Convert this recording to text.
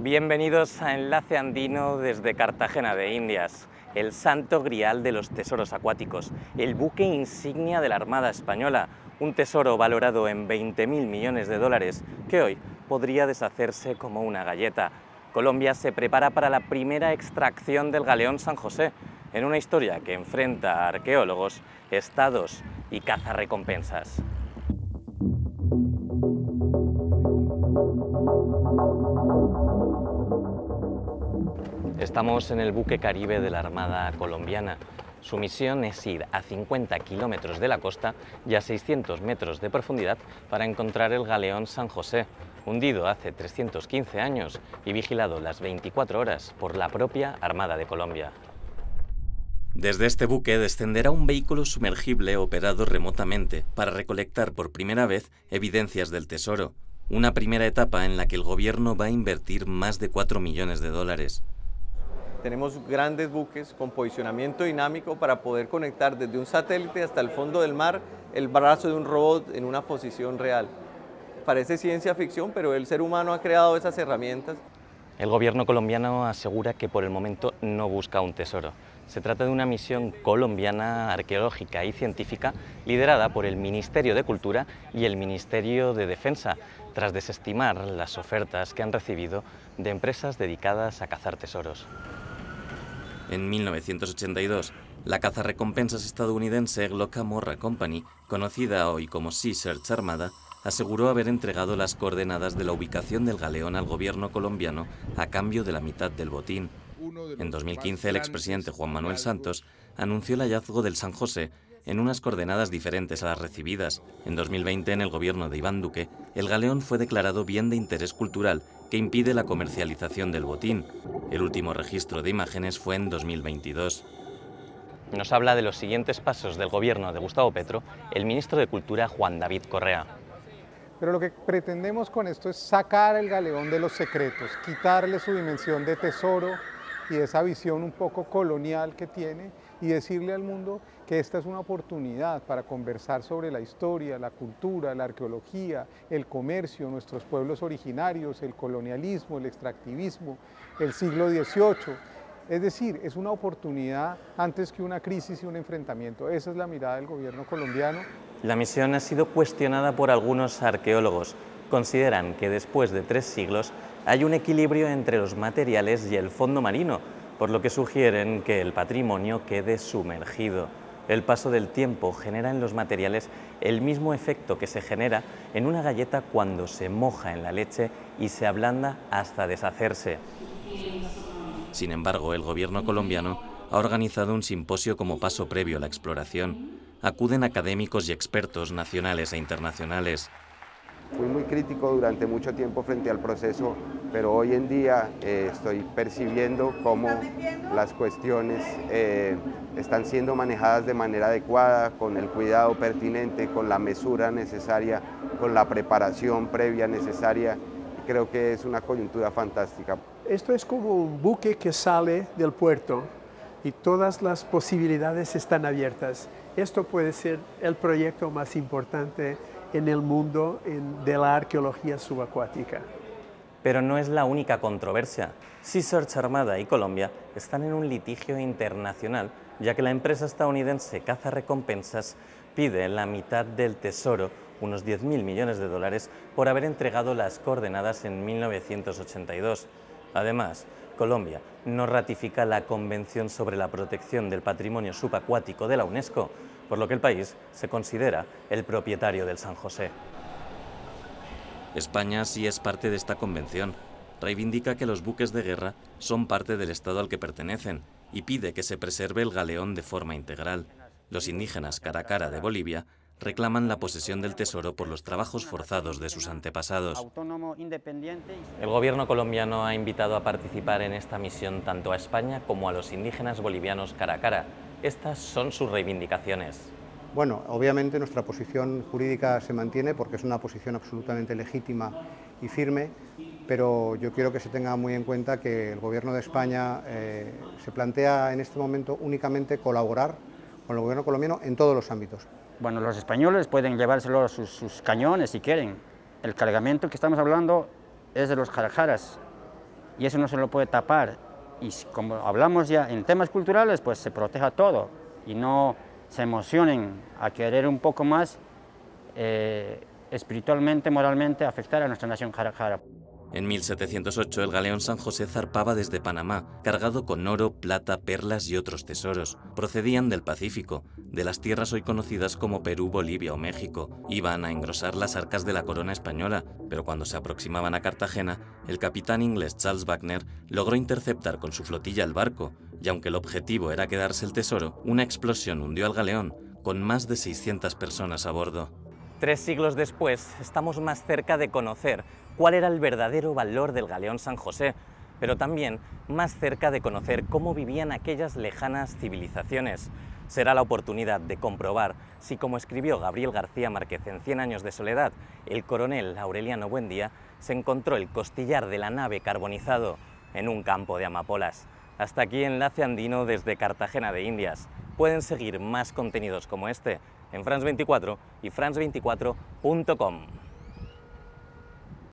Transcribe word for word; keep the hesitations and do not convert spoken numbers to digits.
Bienvenidos a Enlace Andino desde Cartagena de Indias, el santo grial de los tesoros acuáticos, el buque insignia de la Armada Española, un tesoro valorado en veinte mil millones de dólares que hoy podría deshacerse como una galleta. Colombia se prepara para la primera extracción del galeón San José, en una historia que enfrenta a arqueólogos, estados y cazarrecompensas. Estamos en el buque Caribe de la Armada colombiana. Su misión es ir a cincuenta kilómetros de la costa y a seiscientos metros de profundidad para encontrar el galeón San José, hundido hace trescientos quince años y vigilado las veinticuatro horas por la propia Armada de Colombia. Desde este buque descenderá un vehículo sumergible operado remotamente para recolectar por primera vez evidencias del tesoro, una primera etapa en la que el gobierno va a invertir más de cuatro millones de dólares. Tenemos grandes buques con posicionamiento dinámico para poder conectar desde un satélite hasta el fondo del mar el brazo de un robot en una posición real. Parece ciencia ficción, pero el ser humano ha creado esas herramientas. El gobierno colombiano asegura que por el momento no busca un tesoro. Se trata de una misión colombiana arqueológica y científica liderada por el Ministerio de Cultura y el Ministerio de Defensa, tras desestimar las ofertas que han recibido de empresas dedicadas a cazar tesoros. En mil novecientos ochenta y dos, la cazarrecompensas estadounidense Glockamorra Company, conocida hoy como Sea Search Armada, aseguró haber entregado las coordenadas de la ubicación del galeón al gobierno colombiano a cambio de la mitad del botín. En dos mil quince, el expresidente Juan Manuel Santos anunció el hallazgo del San José en unas coordenadas diferentes a las recibidas. En dos mil veinte, en el gobierno de Iván Duque, el galeón fue declarado bien de interés cultural que impide la comercialización del botín. El último registro de imágenes fue en dos mil veintidós. Nos habla de los siguientes pasos del gobierno de Gustavo Petro el ministro de Cultura Juan David Correa. Pero lo que pretendemos con esto es sacar el galeón de los secretos, quitarle su dimensión de tesoro y esa visión un poco colonial que tiene y decirle al mundo que esta es una oportunidad para conversar sobre la historia, la cultura, la arqueología, el comercio, nuestros pueblos originarios, el colonialismo, el extractivismo, el siglo dieciocho. Es decir, es una oportunidad antes que una crisis y un enfrentamiento. Esa es la mirada del gobierno colombiano. La misión ha sido cuestionada por algunos arqueólogos. Consideran que después de tres siglos hay un equilibrio entre los materiales y el fondo marino, por lo que sugieren que el patrimonio quede sumergido. El paso del tiempo genera en los materiales el mismo efecto que se genera en una galleta cuando se moja en la leche y se ablanda hasta deshacerse. Sin embargo, el gobierno colombiano ha organizado un simposio como paso previo a la exploración. Acuden académicos y expertos nacionales e internacionales. Fui muy crítico durante mucho tiempo frente al proceso, pero hoy en día eh, estoy percibiendo cómo las cuestiones eh, están siendo manejadas de manera adecuada, con el cuidado pertinente, con la mesura necesaria, con la preparación previa necesaria. Creo que es una coyuntura fantástica. Esto es como un buque que sale del puerto y todas las posibilidades están abiertas. Esto puede ser el proyecto más importante en el mundo en, de la arqueología subacuática. Pero no es la única controversia. Sea Search Armada y Colombia están en un litigio internacional, ya que la empresa estadounidense Cazarrecompensas pide la mitad del tesoro, unos diez mil millones de dólares, por haber entregado las coordenadas en mil novecientos ochenta y dos. Además, Colombia no ratifica la Convención sobre la Protección del Patrimonio Subacuático de la UNESCO, por lo que el país se considera el propietario del San José. España sí es parte de esta convención. Reivindica que los buques de guerra son parte del Estado al que pertenecen y pide que se preserve el galeón de forma integral. Los indígenas Caracara de Bolivia reclaman la posesión del tesoro por los trabajos forzados de sus antepasados. El gobierno colombiano ha invitado a participar en esta misión tanto a España como a los indígenas bolivianos Caracara. Estas son sus reivindicaciones. Bueno, obviamente nuestra posición jurídica se mantiene porque es una posición absolutamente legítima y firme, pero yo quiero que se tenga muy en cuenta que el gobierno de España eh, se plantea en este momento únicamente colaborar con el gobierno colombiano en todos los ámbitos. Bueno, los españoles pueden llevárselo sus, sus cañones si quieren. El cargamento que estamos hablando es de los caracaras. y eso no se lo puede tapar. Y como hablamos ya en temas culturales, pues se proteja todo y no se emocionen a querer un poco más eh, espiritualmente, moralmente, afectar a nuestra nación Jara Jara. En mil setecientos ocho el galeón San José zarpaba desde Panamá, cargado con oro, plata, perlas y otros tesoros. Procedían del Pacífico, de las tierras hoy conocidas como Perú, Bolivia o México. Iban a engrosar las arcas de la corona española, pero cuando se aproximaban a Cartagena, el capitán inglés Charles Wagner logró interceptar con su flotilla el barco, y aunque el objetivo era quedarse el tesoro, una explosión hundió al galeón, con más de seiscientas personas a bordo. Tres siglos después, estamos más cerca de conocer cuál era el verdadero valor del galeón San José, pero también más cerca de conocer cómo vivían aquellas lejanas civilizaciones. Será la oportunidad de comprobar si, como escribió Gabriel García Márquez en Cien años de soledad, el coronel Aureliano Buendía se encontró el costillar de la nave carbonizado en un campo de amapolas. Hasta aquí Enlace Andino desde Cartagena de Indias. Pueden seguir más contenidos como este en France veinticuatro y France veinticuatro punto com.